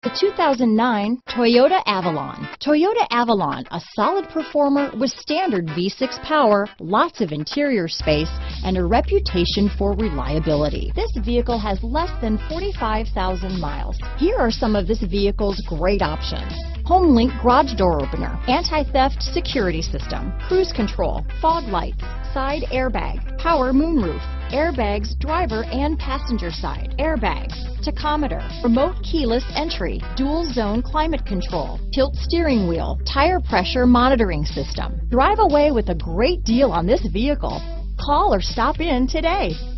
The 2009 Toyota Avalon. Toyota Avalon, a solid performer with standard V6 power, lots of interior space, and a reputation for reliability. This vehicle has less than 45,000 miles. Here are some of this vehicle's great options: HomeLink garage door opener, anti-theft security system, cruise control, fog lights, side airbag, power moonroof, airbags driver and passenger side, airbags, tachometer, remote keyless entry, dual zone climate control, tilt steering wheel, tire pressure monitoring system. Drive away with a great deal on this vehicle. Call or stop in today.